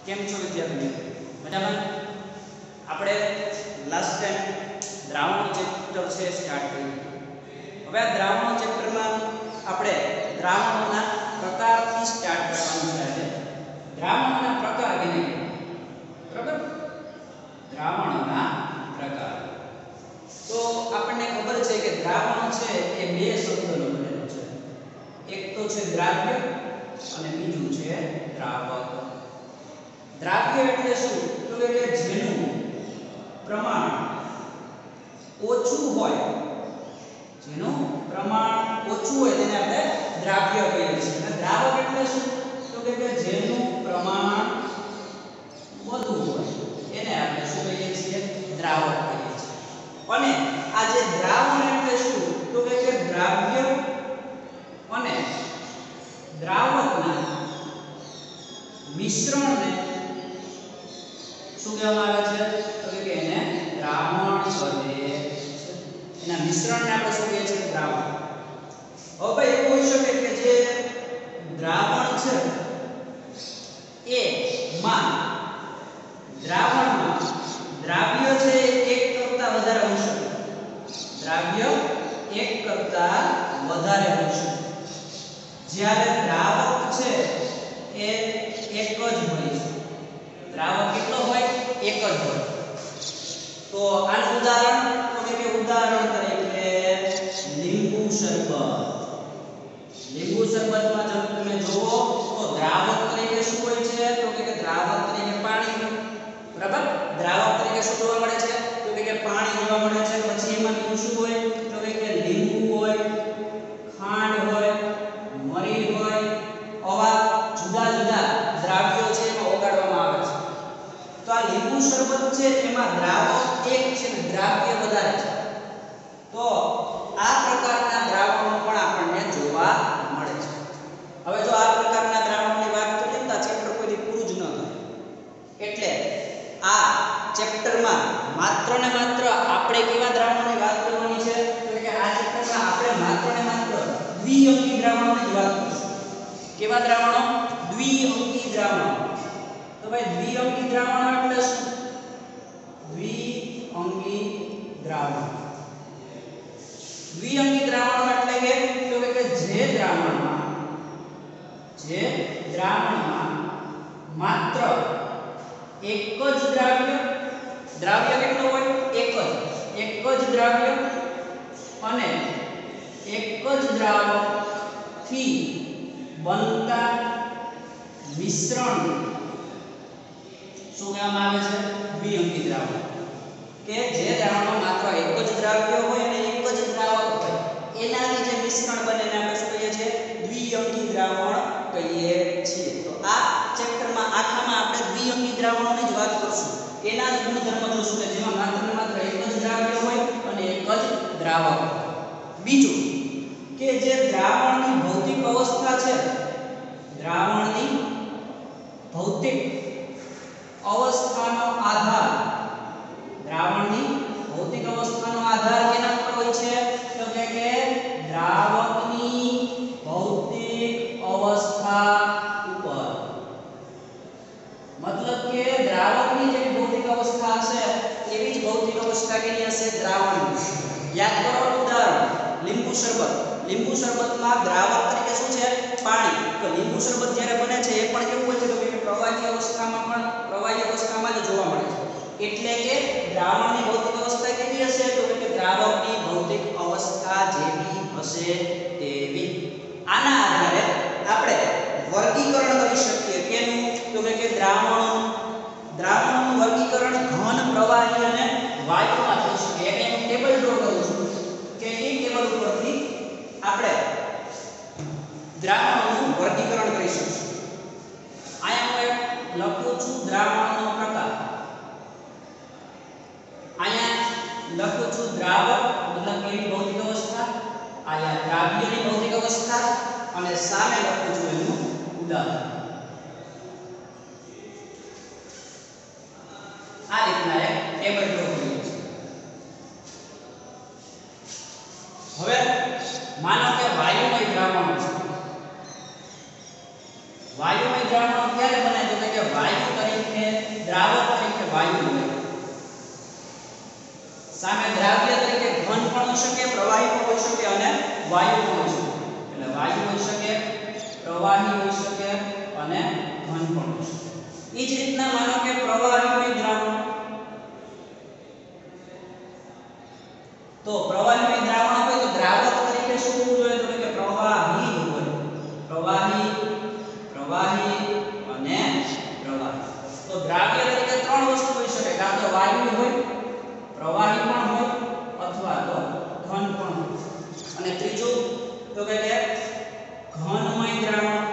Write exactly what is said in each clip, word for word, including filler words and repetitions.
કેમ છો વિદ્યાર્થી મિત્રો? મજામાં? આપણે લાસ્ટ ટાઈમ દ્રાવણ ચેપ્ટર છે સ્ટાર્ટ કર્યું. હવે આ દ્રાવણ ચેપ્ટરમાં આપણે દ્રાવણોના પ્રકારથી સ્ટાર્ટ કરવાનું છે. દ્રાવણોના પ્રકાર કેને બરાબર? દ્રાવણોના પ્રકાર. તો આપણને ખબર છે કે દ્રાવણ છે એ બે શબ્દોનો બનેલો છે. એક તો છે દ્રાવ્ય અને બીજું છે દ્રાવક. દ્રાવ્ય એટલે શું? તો કે જેનું પ્રમાણ ઓછું હોય, જેનું પ્રમાણ ઓછું હોય તેને આપણે દ્રાવ્ય કહીએ છીએ. અને દ્રાવક એટલે શું? તો કે જેનું પ્રમાણ વધુ હોય એને આપણે શું કહીએ છીએ? દ્રાવક કહીએ છીએ. અને આ જે દ્રાવણ એટલે શું? તો કે દ્રાવ્ય અને દ્રાવકના મિશ્રણને શું કહેવામાં આવે છે? તો કે એને દ્રાવણ કહે છે. એના મિશ્રણને આપણે શું કહીએ છીએ? દ્રાવણ. હવે ભાઈ એવું હોઈ શકે કે જે દ્રાવણ છે એ માં દ્રાવણમાં દ્રાવ્ય છે એક કરતા વધારે હોઈ શકે. દ્રાવ્ય એક કરતા વધારે હોઈ શકે. જ્યારે દ્રાવક છે એ એક જ હોય છે. દ્રાવક કેટલો હોય? એક જ હોય. તો આનું ઉદાહરણ તો કે ઉદાહરણ તરીકે લીંબુ શરબત. લીંબુ શરબતમાં જો તમે જોવો તો દ્રાવક તરીકે શું હોય છે? તો કે દ્રાવક તરીકે પાણી. બરાબર? દ્રાવક તરીકે શું જોવા મળે છે? તો કે પાણી જોવા મળે છે. પછી એમાં બીજું શું હોય? તો કે લીંબુ હોય, ખાંડ હોય, મરી હોય, આવા જુદા જુદા દ્રાવ્યો છે એમાં ઓગાળવામાં આવે છે. તો આ લીંબુ શરબત છે એમાં દ્રાવક એક છે ને દ્રાવ્ય વધારે છે. તો આ પ્રકારના દ્રાવણો પણ આપણને જોવા મળે છે. હવે જો આ પ્રકારના દ્રાવણની વાત કરીએ તો આ ચેપ્ટર કોઈથી પૂરું જ ન થાય. એટલે આ ચેપ્ટરમાં માત્ર ને માત્ર આપણે કેવા દ્રાવણોની વાત કરવાની છે? તો કે આ ચેપ્ટરમાં આપણે માત્ર ને માત્ર દ્વિઅંકી દ્રાવણોની જ વાત કરીશું. કેવા દ્રાવણો? દ્વિઅંકી દ્રાવણો. તો ભાઈ દ્વિઅંકી દ્રાવણો એટલે શું? દ્વિઅંકી દ્રાવણ. દ્વિઅંકી દ્રાવણો એટલે કે તો કે જે દ્રાવણમાં જે દ્રાવણમાં માત્ર એક જ દ્રાવ્ય દ્રાવ્ય કેટલો હોય? એક જ એક જ દ્રાવ્ય અને એક જ દ્રાવકથી બનતા મિશ્રણ શું કહેવામાં આવે છે? દ્વિઅંકી દ્રાવણ. કે જે દ્રાવણમાં માત્ર એક જ દ્રાવ્ય હોય અને એક જ દ્રાવક હોય એનાથી જે મિશ્રણ બને એને આપણે શું કહીએ છીએ? દ્વિઅંકી દ્રાવણ કહીએ છીએ. તો આ ચેપ્ટરમાં આખામાં આપણે દ્વિઅંકી દ્રાવણોની જ વાત કરશું. એના જ ગુણધર્મ જોશું કે જેમાં માત્ર ને માત્ર એક જ દ્રાવ્ય હોય અને એક જ દ્રાવક. બીજું કે જે દ્રાવણની ભૌતિક અવસ્થા છે, દ્રાવણની ભૌતિક અવસ્થાનો આધાર દ્રાવણની ભૌતિક અવસ્થાનો આધાર કેના પર હોય છે? તો કે કે દ્રાવકની ભૌતિક અવસ્થા ઉપર. મતલબ કે દ્રાવકની જે ભૌતિક અવસ્થા હશે એવી જ ભૌતિક અવસ્થા કેની હશે? દ્રાવણની. યાદ કરો ઉદાહરણ લીંબુ શરબત. લીંબુ શરબતમાં દ્રાવક તરીકે શું છે? પાણી. તો લીંબુ શરબત જ્યારે બને છે એ પણ કેવું હોય છે? તો કે પ્રવાહી અવસ્થામાં પણ પ્રવાહી અવસ્થામાં જ જોવા મળે છે. એટલે કે દ્રાવણની ભૌતિક અવસ્થા કેવી હશે? તો કે દ્રાવકની ભૌતિક અવસ્થા જેવી હશે તેવી. આના આધારે આપણે વર્ગીકરણ કરી શકીએ. કેનું? તો કે દ્રાવણોનું દ્રાવણોનું વર્ગીકરણ ઘન, પ્રવાહી અને વાયુમાં થઈ શકે. એટલે હું ટેબલ ડ્રો કરું છું કે એ ટેબલ ઉપરથી આપણે દ્રાવણોનું વર્ગીકરણ કરી શકીશું. અહીંયા હું લખું છું દ્રાવણનો પ્રકાર. અહીંયા લખું છું દ્રાવક મતલબ એની ભૌતિક અવસ્થા, અહીંયા દ્રાવ્યની ભૌતિક અવસ્થા અને સામે લખું છું એનું ઉદાહરણ. આ રીતના એક ટેબલ ડ્રો કર્યું છે. હવે માનો કે વાયુમય દ્રાવણ છે. વાયુમય દ્રાવણ ક્યારે બને? તો કે વાયુ તરીકે વાયુ હોય. સામે દ્રાવ્ય તરીકે ઘન પણ હોઈ શકે, પ્રવાહી પણ હોઈ શકે અને વાયુ પણ હોઈ શકે. એટલે વાયુ હોઈ શકે, પ્રવાહી હોઈ શકે અને ઘન પણ હોઈ શકે. એ જ રીતના માનો કે પ્રવાહીમય દ્રાવણ, તો પ્રવાહીમય દ્રાવણ હોય તો દ્રાવક તરીકે શું હોવું જોઈએ? તો કે પ્રવાહી હોય. પ્રવાહી, પ્રવાહી અને પ્રવાહી. તો દ્રાવ્ય તરીકે ત્રણ વસ્તુ હોઈ શકે, કાં તો વાયુ હોય, પ્રવાહી પણ હોય અથવા તો ઘન પણ હોય. અને ત્રીજું તો કે ઘનમય દ્રાવણ.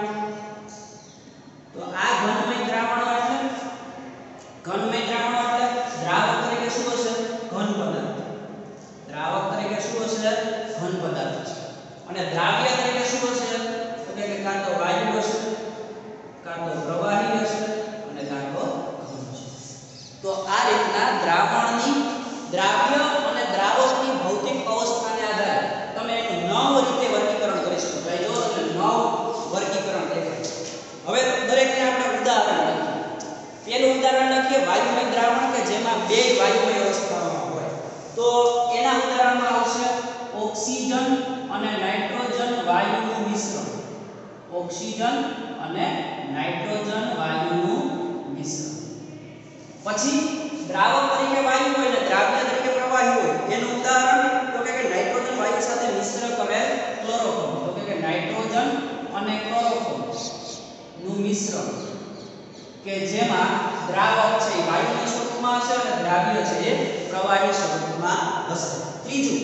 તો આ ઘનમય દ્રાવણ એટલે ઘનમય દ્રાવણ એટલે દ્રાવક તરીકે શું હશે? ઘન પદાર્થ. દ્રાવક તરીકે શું હશે? ઘન પદાર્થ છે. અને દ્રાવ્ય તરીકે શું હશે? તો કે કાં તો વાયુ હશે, કાં તો પ્રવાહી હશે અને કાં તો ઘન હશે. તો આ રીતના દ્રાવણની, દ્રાવ્ય અને દ્રાવકની ભૌતિક અવસ્થાને આધારે તમે એનું નવ રીતે વર્ગીકરણ કરી શકો. ભાઈ જો તમને નવ વર્ગીકરણ દેખાય. હવે દરેકને આપણે ઉદાહરણ લખીએ. પહેલું ઉદાહરણ લખીએ વાયુમય દ્રાવણ કે જેમાં બે વાયુમય અવસ્થાઓમાં હોય. તો એના ઉદાહરણમાં આવશે ઓક્સિજન અને નાઇટ્રોજન વાયુનું મિશ્રણ. ઓક્સિજન અને નાઇટ્રોજન વાયુનું મિશ્રણ. પછી દ્રાવક તરીકે વાયુ હોય ને દ્રાવ્ય તરીકે પ્રવાહી હોય. એનું ઉદાહરણ તો કે નાઇટ્રોજન વાયુ સાથે મિશ્ર કરેલ ક્લોરોફોર્મ. તો કે નાઇટ્રોજન અને ક્લોરોફોર્મ નું મિશ્રણ કે જેમાં દ્રાવક છે એ વાયુના સ્વરૂપમાં હશે અને દ્રાવ્ય છે એ પ્રવાહી સ્વરૂપમાં હશે. ત્રીજું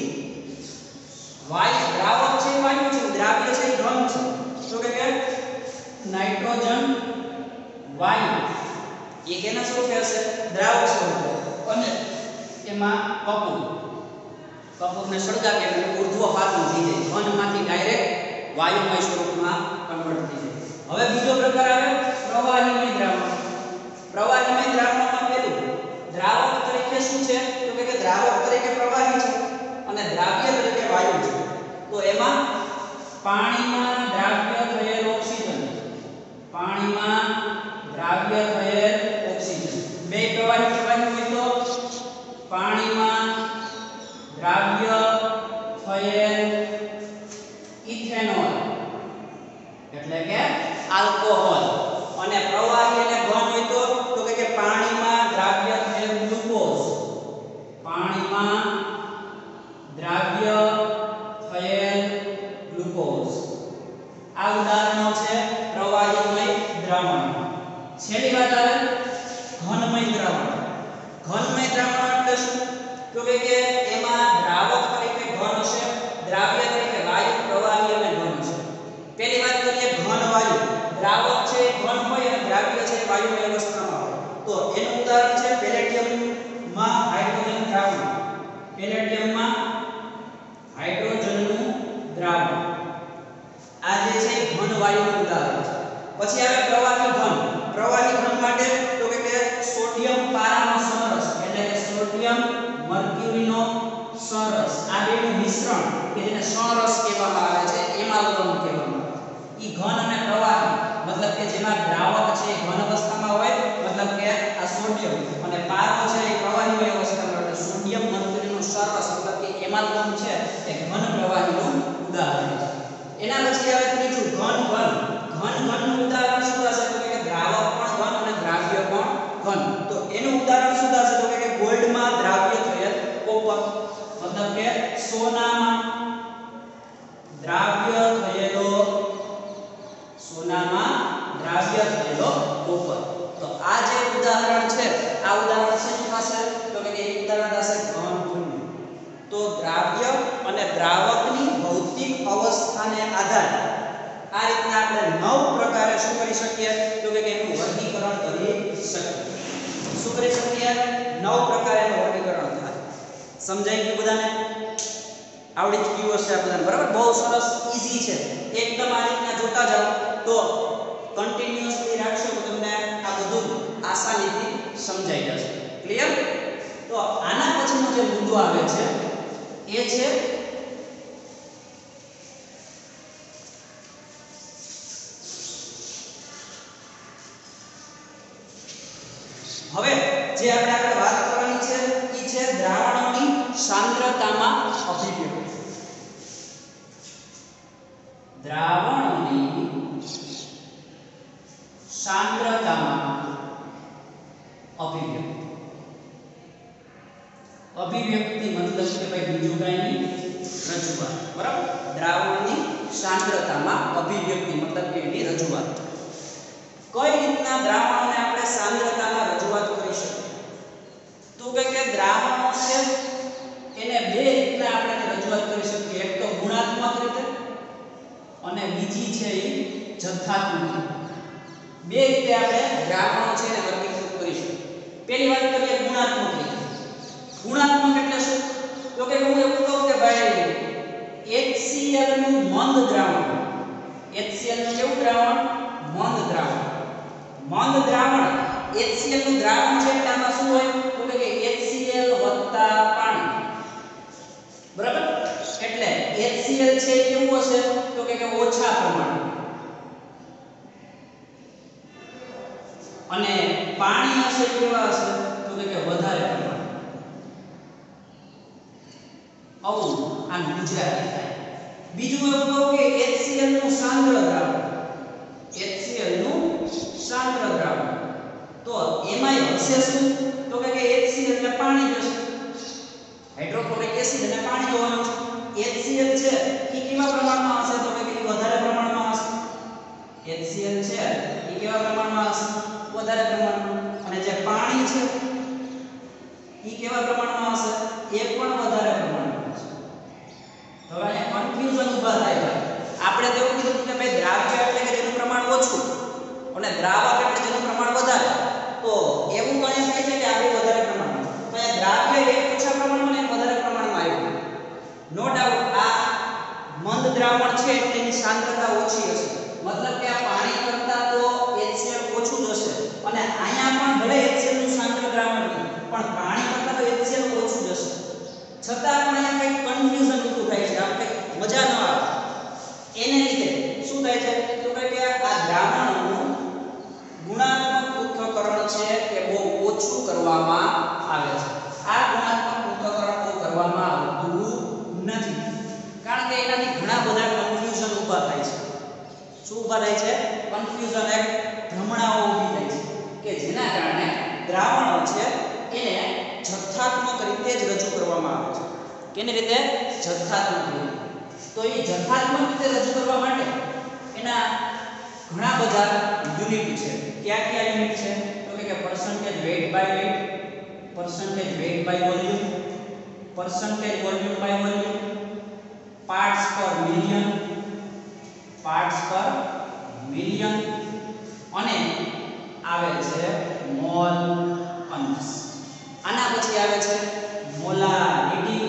વાયુ, દ્રાવક છે એ વાયુ છે, દ્રાવ્ય છે એ ઘન છે. તો કે નાઇટ્રોજન વાયુ એ કેના સ્વરૂપે હશે? દ્રાવક સ્વરૂપે. અને એમાં કપૂર, કપૂરને સળગાવીએ એટલે ઉર્ધ્વપાતન થઈ જાય, ઘનમાંથી ડાયરેક્ટ વાયુમય સ્વરૂપમાં કન્વર્ટ થઈ જાય. હવે બીજો પ્રકાર આવે પ્રવાહીમય દ્રાવણ. પ્રવાહીમય દ્રાવણમાં પેલું દ્રાવક તરીકે શું છે? તો કે દ્રાવક તરીકે પ્રવાહી છે અને દ્રાવ્ય તરીકે વાયુ છે. તો એમાં પાણીમાં દ્રાવ્ય થયેલ ઓક્સિજન, પાણીમાં દ્રાવ્ય થયેલ ઓક્સિજન, બે પ્રવાહી પ્રવાહી હોય તો પાણીમાં દ્રાવ્ય થયેલ ઇથેનોલ એટલે કે આલ્કોહોલ. અને પ્રવાહી અને ઘન હોય તો તો કે પાણીમાં દ્રાવ્ય થયેલ ગ્લુકોઝ, પાણીમાં દ્રાવ્ય થયેલ ગ્લુકોઝ. આ ઉદાહરણો છે પ્રવાહીમય દ્રાવણ. છેલ્લી વાત આવે ઘનમય દ્રાવણ. ઘનમય દ્રાવણ એટલે શું? તો કે એમાં દ્રાવક તરીકે ઘન હશે, દ્રાવ્ય તરીકે વાયુ, પ્રવાહી અને ઘન છે. પહેલી વાત કરીએ ઘન વાયુ. દ્રાવક છે ઘન હોય અને દ્રાવ્ય છે વાયુમય અવસ્થામાં હોય. તો એનું ઉદાહરણ છે પેલેડિયમમાં હાઇડ્રોજન દ્રાવણ. પેલેડિયમમાં હાઇડ્રોજનનું દ્રાવણ. આ જે છે ઘન વાયુનું ઉદાહરણ છે. પછી આવે પ્રવાહી ઘન. પ્રવાહી ઘન માટે તો કે સોડિયમ પારાનો સમરસ એટલે કે સોડિયમ મર્ક્યુરીનો સરસ, આ બેનું મિશ્રણ કે જેને સરસ કહેવામાં આવે છે, એમાલ્ગમ કહેવામાં આવે છે. ઈ ઘન અને પ્રવાહી મતલબ કે જેમાં દ્રાવક છે એ ઘન અવસ્થામાં હોય, મતલબ કે આ સોડિયમ, અને પારો છે એ પ્રવાહીમય અવસ્થામાં હોય. સોડિયમ મર્ક્યુરીનો સરસ મતલબ કે એમાલ્ગમ છે એ ઘન પ્રવાહીનું ઉદાહરણ છે. એના પછી આવે ત્રીજું ઘન ઘન. ઘન ઘનનું ઉદાહરણ શું હશે? તો કે દ્રાવક પણ ઘન અને દ્રાવ્ય પણ ઘન. તો એનું ઉદાહરણ શું થશે? તો કે ગોલ્ડમાં દ્રાવ્ય થયેલ કોપર, મતલબ કે સોનામાં દ્રાવ્ય થયેલો, સોનામાં દ્રાવ્ય થયેલો કોપર. તો આ જે ઉદાહરણ છે આ ઉદાહરણ શું થશે? તો કે એક ઉદાહરણ થશે ઘન ઘન. તો દ્રાવ્ય અને દ્રાવકની ભૌતિક અવસ્થાને આધારે આ રીતના આપણે નવ પ્રકારે શું કરી શકીએ? તો કે એનું વર્ગીકરણ કરી શકીએ. શું કરી શકીએ? નવ પ્રકારે એનું વર્ગીકરણ થાય. સમજાઈ ગયું બધાને? આવડી જ ગયું હશે આ બધાને, બરાબર? બહુ સરસ, ઈઝી છે. એકદમ આ રીતના જોતા જાઓ તો કન્ટિન્યુઅસલી રાખશો તો તમને આ બધું આસાનીથી સમજાઈ જશે. ક્લિયર? તો આના પછીનો જે મુદ્દો આવે છે એ છે હવે જે જે આપણે આગળ વાત કરવાની છે એ છે દ્રાવણોની સાંદ્રતામાં અભિવ્યક્તિ. દ્રાવણોની સાંદ્રતામાં અભિવ્યક્તિ. અભિવ્યક્તિ મતલબ કે ભાઈ બીજું કઈ નહીં, રજૂઆત. બરાબર? દ્રાવણની સાંદ્રતામાં અભિવ્યક્તિ મતલબ કે એની રજૂઆત. કઈ રીતના દ્રાવણોને આપણે સાંદ્રતામાં રજૂઆત કરી શકીએ? તો કે કે દ્રાવણો છે એને બે રીતના આપણે રજૂઆત કરી શકીએ. એક તો ગુણાત્મક રીતે અને બીજી છે એ જથ્થાત્મક રીતે. બે રીતે આપણે દ્રાવણો છે એને વર્ગીકૃત કરી શકીએ. પહેલી વાત કરીએ ગુણાત્મક રીતે. ગુણાત્મક એટલે શું? તો કે હું એવું કહું કે ભાઈ HCl નું મંદ દ્રાવણ, HCl નું કેવું દ્રાવણ? મંદ દ્રાવણ. મંદ દ્રાવણ HCl નું દ્રાવણ છે એટલે આમાં શું હોય? તો કે HCl વત્તા પાણી. બરાબર? એટલે HCl છે કેવું હશે? તો કે કે ઓછા પ્રમાણમાં, અને પાણી હશે કેવા હશે? તો કે કે વધારે પ્રમાણમાં. આવું આનું ગુજરાતી થાય. બીજું એવું કહું કે HCl નું સાંદ્ર દ્રાવણ, HCl નું સાંદ્ર દ્રાવણ, તો એમાં હશે શું? તો કે HCl એટલે પાણી જ હશે. હાઇડ્રોક્લોરિક એસિડ અને પાણી હોવાનું છે. HCl છે એ કેવા પ્રમાણમાં હશે? તો કે વધારે પ્રમાણમાં હશે. HCl છે એ કેવા પ્રમાણમાં હશે? વધારે પ્રમાણમાં. અને જે પાણી છે એ કેવા પ્રમાણમાં હશે? એ પણ વધારે પ્રમાણમાં હશે. હવે અહીંયા કન્ફ્યુઝન ઊભા થાય ભાઈ. આપણે તો એવું કીધું કે ભાઈ દ્રાવ્ય એટલે કે જેનું પ્રમાણ ઓછું અને દ્રાવક એટલે જેનું પ્રમાણ વધારે. તો એવું તો અહીંયા થાય છે કે આ બે વધારે પ્રમાણમાં. તો અહીંયા દ્રાવ્ય એક ઓછા પ્રમાણમાં અને વધારે પ્રમાણમાં આવ્યું. નો ડાઉટ આ મંદ દ્રાવણ છે એટલે એની સાંદ્રતા ઓછી હશે. મતલબ કે આ પાણી કરતા તો HCl ઓછું જ હશે. અને અહીંયા પણ ભલે HCl નું સાંદ્ર દ્રાવણ છે પણ પાણી કરતા તો HCl ઓછું જ હશે. છતાં પણ અહીંયા કંઈક કન્ફ્યુઝન ઊભું થાય છે. આપણે મજા ન આવે. એને લીધે શું થાય છે? તો કે આ દ્રાવણોનું ગુણાત્મક પૃથ્થકરણ છે કે બહુ ઓછું કરવામાં આવે છે. આ ગુણાત્મક પૃથ્થકરણ બહુ કરવામાં આવતું નથી. કારણ કે એનાથી ઘણા બધા કન્ફ્યુઝન ઊભા થાય છે. શું ઊભા થાય છે? કન્ફ્યુઝન, એક ભ્રમણાઓ ઊભી થાય છે કે જેના કારણે દ્રાવણો છે એને જથ્થાત્મક રીતે જ રજૂ કરવામાં આવે છે. કેની રીતે? જથ્થાત્મક રીતે. તો એ જથ્થાત્મક રીતે રજૂ કરવા માટે એના ઘણા બધા યુનિટ છે. ક્યાં ક્યાં યુનિટ છે? તો કે percentage weight by weight, percentage weight by volume, percentage volume by volume, parts per million, parts per million, અને આવે છે મોલ અંશ. આના પછી આવે છે મોલારિટી,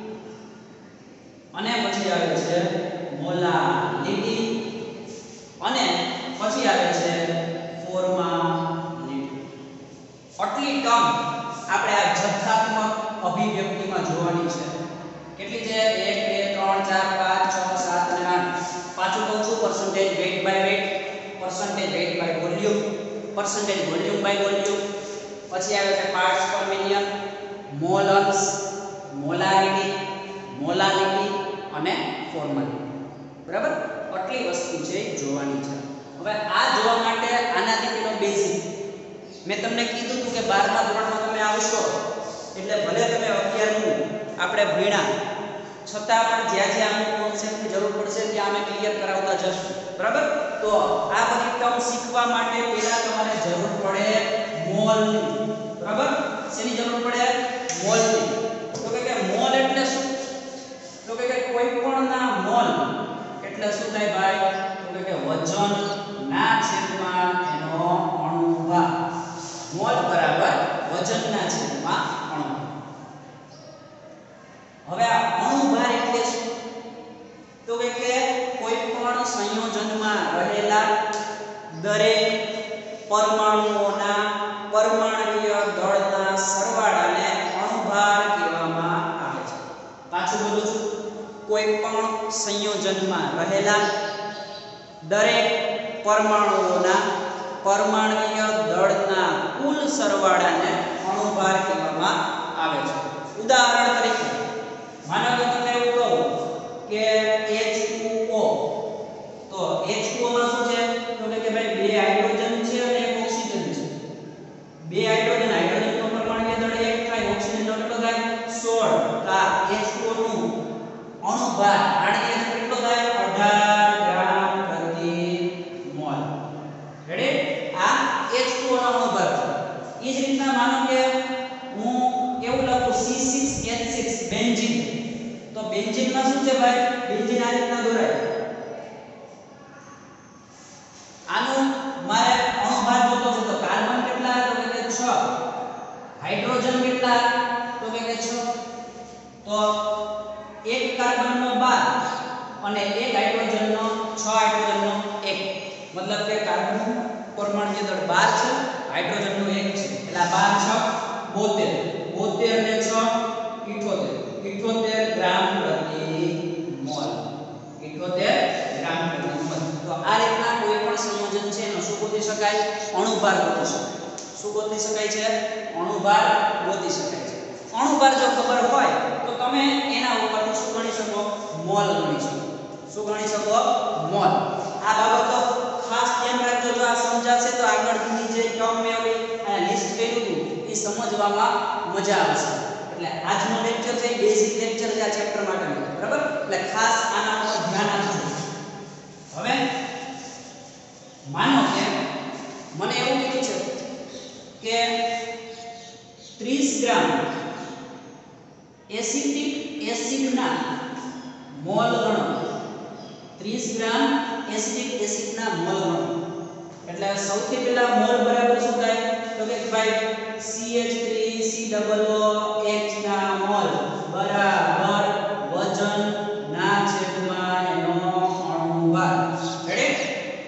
અને પછી આવે છે મોલાલિટી, અને પછી આવે છે ફોર્માલિટી. આટલી ટર્મ આપણે આ જથ્થાત્મક અભિવ્યક્તિમાં જોવાની છે. કેટલી છે? એક બે ત્રણ ચાર પાંચ છ સાત અને આઠ. પાછું કહું છું, percentage weight by weight, percentage weight by volume, percentage volume by volume, પછી આવે છે પાર્ટ્સ પર મિલિયન, મોલ અંશ, મોલારિટી, મોલાલિટી અને ફોર્માલિટી. બરાબર? આટલી વસ્તુ છે જોવાની છે. હવે આ જોવા માટે આનાથી પેલો બેઝિક મેં તમને કીધું હતું કે બારમા ધોરણમાં તમે આવશો એટલે ભલે તમે અગિયારમું આપણે ભણ્યા છતાં પણ જ્યાં જ્યાં અમુક કોન્સેપ્ટની જરૂર પડશે ત્યાં અમે ક્લિયર કરાવતા જશું. બરાબર? તો આ બધી ટર્મ શીખવા માટે પહેલા તમારે જરૂર પડે મોલની. બરાબર? શેની જરૂર પડે? મોલની. તો કે મોલ એટલે શું? તો કે કોઈ પણ ના મોલ એટલે શું થાય ભાઈ? તો કે વજન ના છેદમાં એનો અણુભાર. મોલ બરાબર વજન ના છેદમાં અણુભાર. હવે આ અણુભાર એટલે શું? તો કે કોઈ પણ સંયોજનમાં રહેલા દરેક પરમાણુઓના પરમાણ્વીય દળના સરવાળાને અણુભાર કહેવામાં આવે છે. પાછું બોલું છું, કોઈ પણ સંયોજનમાં રહેલા દરેક પરમાણુઓના પરમાણ્વીય દળના કુલ સરવાળાને અણુભાર કહેવામાં આવે છે. ઉદાહરણ તરીકે માનો કે તમને એવું કહું કે H two O, તો H two O માં શું છે તો કે ભાઈ બે હાઇડ્રોજન છે અને એક ઓક્સિજન છે. બે હાઇડ્રોજન હાઇડ્રોજન નો પરમાણુ દળ એક થાય, ઓક્સિજન નો કેટલો થાય સોળ. તો આ H two O નું અણુભાર આણ્વીય કેટલો થાય અઢાર ગ્રામ પ્રતિ મોલ. રેડી? આ H two O નો અણુભાર છે. એ જ રીતના માનો કે હું એવું લખું C six H six benzene, તો બેન્ઝીન માં શું છે ભાઈ બેન્ઝીન આ રીતના દોરાય. આનું મારે અણુભાર જોતો છે તો કાર્બન કેટલા તો કે છ, હાઇડ્રોજન કેટલા તો કે છ. તો એક કાર્બન નો બાર અને એક હાઇડ્રોજન નો છ હાઇડ્રોજન નો એક, મતલબ કે કાર્બન પરમાણુ દળ બાર છે, હાઇડ્રોજન નો એક છે, એટલે બાર છ બોતેર, બોતેર ને છ ઇઠોતેર, ઇઠોતેર ગ્રામ પ્રતિ મોલ, ઇઠોતેર ગ્રામ પ્રતિ મોલ. તો આ રીતના કોઈ પણ સંયોજન છે એનો શું ગોતી શકાય અણુભાર ગોતી શકાય. શું ગોતી શકાય છે અણુભાર ગોતી શકાય છે. અણુભાર જો ખબર હોય તો તમે એના ઉપરથી શું ગણી શકો મોલ ગણી શકો. શું ગણી શકો મોલ. આ બાબતો ખાસ ધ્યાન રાખજો. જો આ સમજાશે તો આગળની જે ટર્મ મેં ઓલી આ લિસ્ટ કર્યું હતું એ સમજવામાં મજા આવશે. એટલે આજનો લેક્ચર છે બેઝિક લેક્ચર છે આ ચેપ્ટર માટેનો, બરાબર? એટલે ખાસ આના પર ધ્યાન આપજો. હવે માનો કે મને એવું કીધું છે કે ત્રીસ ગ્રામ એસિટિક એસિડના મોલ ગણો. ત્રીસ ગ્રામ એસિટિક એસિડના મોલ ગણો. એટલે સૌથી પહેલા મોલ બરાબર શું થાય તો કે ભાઈ C H three C O O H ના મોલ બરાબર વજન ના છેદમાં એનો અણુભાર. રેડી?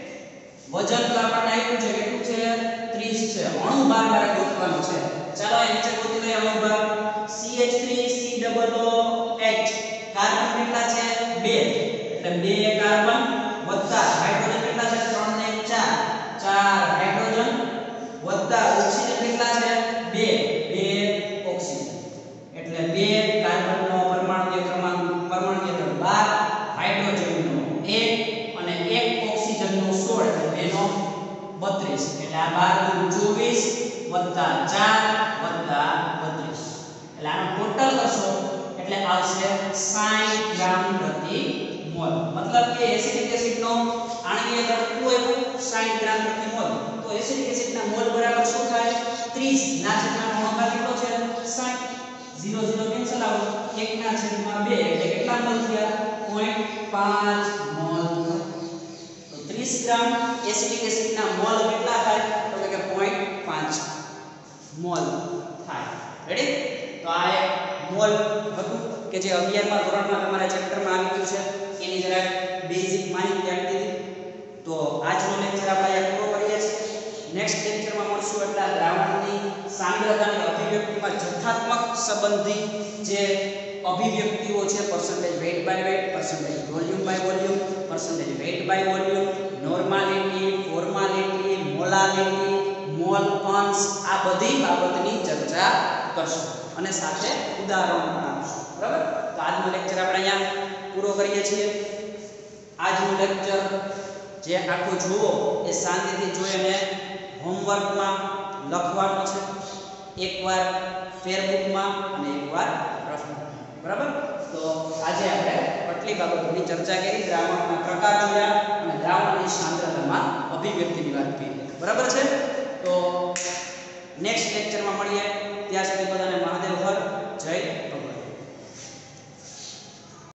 વજન તો આપણને આપ્યું છે કેટલું છે ત્રીસ છે, અણુભાર મારે ગોતવાનો છે. ચાલો એ નીચે ગોતી લઈએ અણુભાર. C H three C O O H carbon કેટલા છે બે, એટલે બે કાર્બન વત્તા હાઇડ્રોજન કેટલા છે ત્રણ ને એક ચાર, ચાર હાઇડ્રોજન વત્તા ઓક્સિજન કેટલા છે બે, બે ઓક્સિજન, એટલે બે કાર્બનનો પરમાણુ ક્રમાંક પરમાણુ દળ બાર, હાઇડ્રોજનનો એક અને એક ઓક્સિજનનો સોળ, એટલે બેનો બત્રીસ. એટલે આ બાર દુ ચોવીસ વત્તા ચાર વત્તા બત્રીસ, એટલે આનો ટોટલ કરશો એટલે આવશે સાઠ ગ્રામ પ્રતિ મોલ. મતલબ કે એસિડિક એસિડનો આણ્વીય દળ કેટલું આવ્યું સાઠ ગ્રામ પ્રતિ મોલ. તો એસિડિક એસિડના મોલ બરાબર શું થાય ત્રીસ ના છેદમાં અણુભાર કેટલો છે સાઠ. ઝીરો ઝીરો કેન્સલ આવો, એક ના છેદમાં બે એટલે કેટલા મોલ થયા zero point પાંચ મોલ. તો ત્રીસ ગ્રામ એસિડિક એસિડના મોલ કેટલા થાય તો કે zero point પાંચ મોલ થાય. રેડી? તો આ એક મોલ હતું કે જે અગિયારમા ધોરણમાં તમારા ચેપ્ટરમાં આવી ગયું છે, એની જરા બેઝિક માહિતી આપી દીધી. તો આજનો લેક્ચર આપણે અહીંયા પૂરો કરીએ છીએ. નેક્સ્ટ લેક્ચરમાં મળશું એટલે દ્રાવણની સાંદ્રતાની અભિવ્યક્તિમાં જથ્થાત્મક સંબંધી જે અભિવ્યક્તિઓ છે percentage weight by weight, percentage volume by volume, percentage weight by volume, normality, formality, molality, mole અંશ, આ બધી બાબતની ચર્ચા કરશું અને સાથે ઉદાહરણો પણ આપશું. બરાબર? તો આજનો લેક્ચર આપણે અહીંયા પૂરો કરીએ છીએ. આજનું લેક્ચર જે આખું જુઓ એ શાંતિથી જોઈ અને હોમવર્કમાં લખવાનું છે, એકવાર ફેરબુકમાં અને એકવાર રફબુકમાં. બરાબર? તો આજે આપણે આટલી બાબતોની ચર્ચા કરી, દ્રાવણના પ્રકાર જોયા અને દ્રાવણની સાંદ્રતામાં અભિવ્યક્તિની વાત કરી. બરાબર છે? તો નેક્સ્ટ લેક્ચરમાં મળીએ. ત્યાં સુધી બધાને મહાદેવ હર. જય